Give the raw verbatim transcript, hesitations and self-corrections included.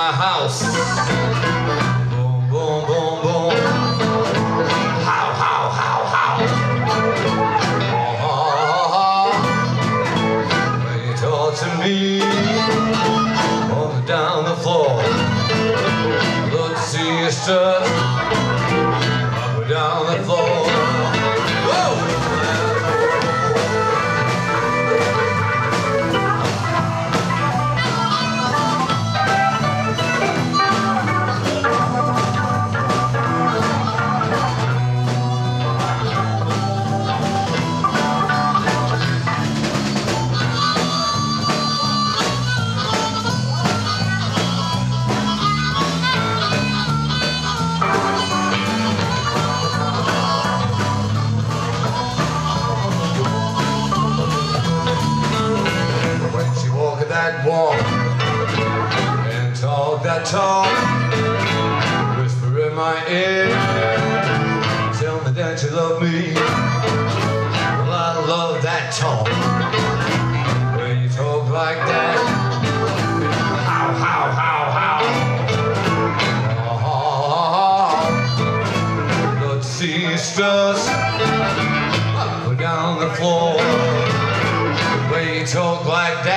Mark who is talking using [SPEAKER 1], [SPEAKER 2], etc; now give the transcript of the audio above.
[SPEAKER 1] my house. Boom, boom, boom, boom. How, how, how, how. Oh, oh, oh. When you talk to me, walk down the floor. Look to see your stuff up and down the floor. Whoa! That walk and talk that talk, whisper in my ear, tell me that you love me. Well, I love that talk, when you talk like that. How, how, how, how. Oh, let's see you stress up or down the floor, when you talk like that.